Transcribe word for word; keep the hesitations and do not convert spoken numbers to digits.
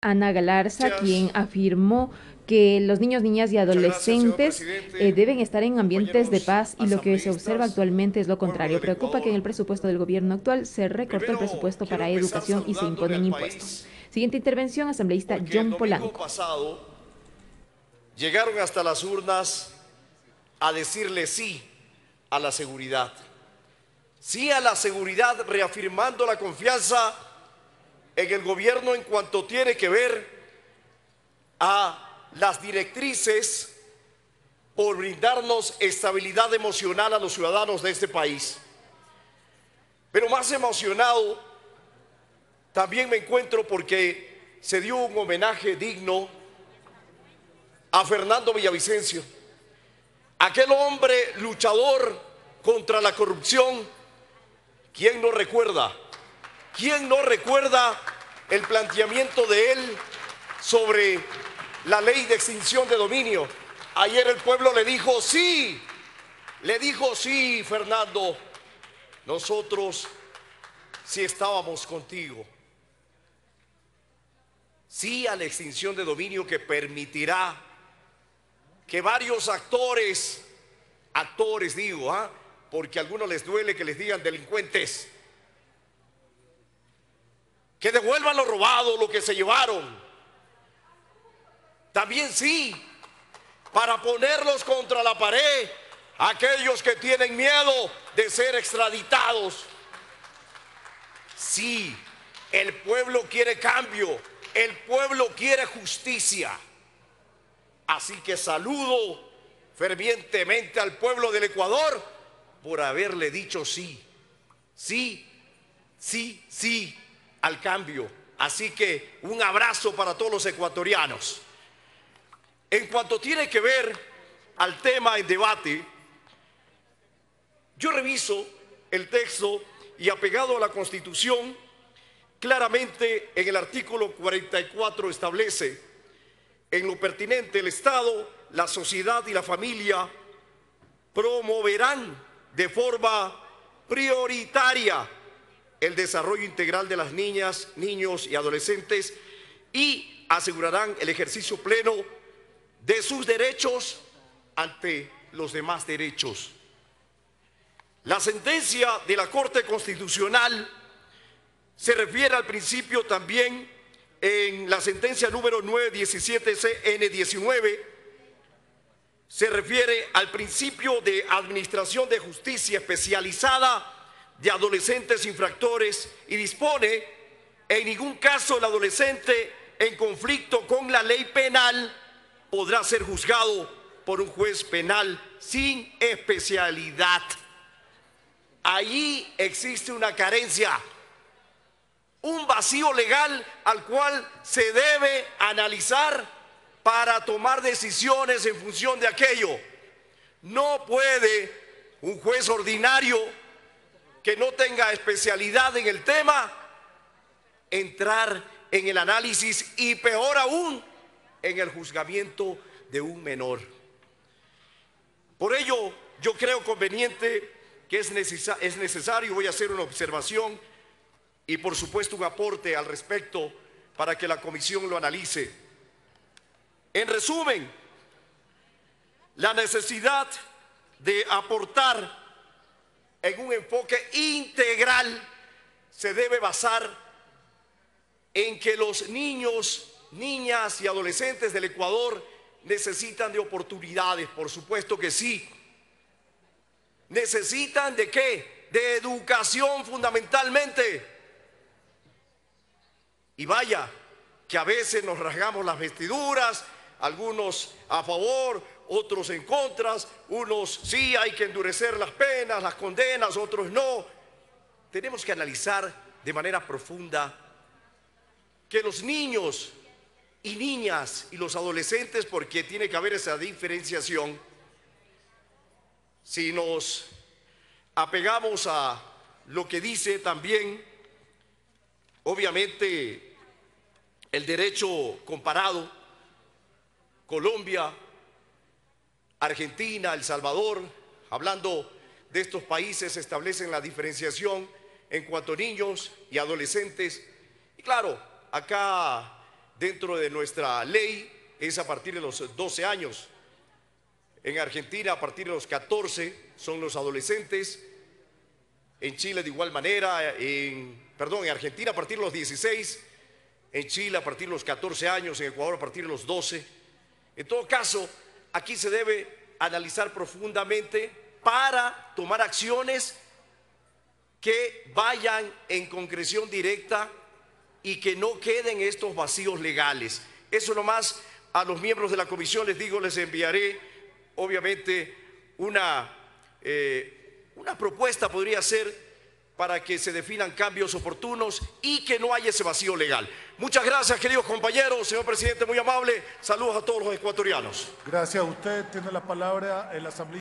Ana Galarza, Gracias, quien afirmó que los niños, niñas y muchas gracias, señor adolescentes eh, presidente, deben estar en ambientes de compañeros paz y lo que se observa asambleístas, actualmente es lo pueblo contrario. del Preocupa que en Ecuador. el presupuesto del gobierno actual se recortó el Primero, presupuesto quiero para empezar educación y se saludándole imponen al impuestos. país, Siguiente intervención, asambleísta porque el John domingo Polanco. pasado llegaron hasta las urnas a decirle sí a la seguridad. Sí a la seguridad, reafirmando la confianza en el gobierno en cuanto tiene que ver a las directrices por brindarnos estabilidad emocional a los ciudadanos de este país. Pero más emocionado también me encuentro porque se dio un homenaje digno a Fernando Villavicencio, aquel hombre luchador contra la corrupción. ¿Quién no recuerda? ¿Quién no recuerda el planteamiento de él sobre la ley de extinción de dominio? Ayer el pueblo le dijo sí, le dijo sí, Fernando, nosotros sí estábamos contigo. Sí a la extinción de dominio que permitirá que varios actores, actores digo, ¿ah? porque a algunos les duele que les digan delincuentes, que devuelvan lo robado, lo que se llevaron. También sí, para ponerlos contra la pared, aquellos que tienen miedo de ser extraditados. Sí, el pueblo quiere cambio, el pueblo quiere justicia. Así que saludo fervientemente al pueblo del Ecuador por haberle dicho sí, sí, sí, sí al cambio. Así que un abrazo para todos los ecuatorianos. En cuanto tiene que ver al tema en debate, yo reviso el texto y apegado a la Constitución, claramente en el artículo cuarenta y cuatro establece: en lo pertinente el Estado, la sociedad y la familia promoverán de forma prioritaria el desarrollo integral de las niñas, niños y adolescentes y asegurarán el ejercicio pleno de sus derechos ante los demás derechos. La sentencia de la Corte Constitucional se refiere al principio también en la sentencia número nueve diecisiete C N diecinueve, se refiere al principio de administración de justicia especializada de adolescentes infractores y dispone: en ningún caso el adolescente en conflicto con la ley penal podrá ser juzgado por un juez penal sin especialidad. Allí existe una carencia, un vacío legal al cual se debe analizar para tomar decisiones en función de aquello. No puede un juez ordinario que no tenga especialidad en el tema entrar en el análisis y peor aún en el juzgamiento de un menor. Por ello, yo creo conveniente que es, necesa- es necesario, voy a hacer una observación y por supuesto un aporte al respecto para que la comisión lo analice. En resumen, la necesidad de aportar en un enfoque integral se debe basar en que los niños, niñas y adolescentes del Ecuador necesitan de oportunidades, por supuesto que sí. ¿Necesitan de qué? De educación fundamentalmente. Y vaya, que a veces nos rasgamos las vestiduras, algunos a favor, otros en contra, unos sí hay que endurecer las penas, las condenas, otros no. Tenemos que analizar de manera profunda que los niños y niñas y los adolescentes, porque tiene que haber esa diferenciación, si nos apegamos a lo que dice también, obviamente, el derecho comparado, Colombia, Argentina, El Salvador, hablando de estos países, establecen la diferenciación en cuanto a niños y adolescentes. Y claro, acá dentro de nuestra ley es a partir de los doce años. En Argentina a partir de los catorce son los adolescentes. En Chile de igual manera, en, perdón, en Argentina a partir de los dieciséis, en Chile a partir de los catorce años, en Ecuador a partir de los doce. En todo caso, aquí se debe analizar profundamente para tomar acciones que vayan en concreción directa y que no queden estos vacíos legales. Eso nomás a los miembros de la comisión les digo, les enviaré obviamente una, eh, una propuesta podría ser para que se definan cambios oportunos y que no haya ese vacío legal. Muchas gracias, queridos compañeros. Señor presidente, muy amable. Saludos a todos los ecuatorianos. Gracias a usted. Tiene la palabra el asambleísta.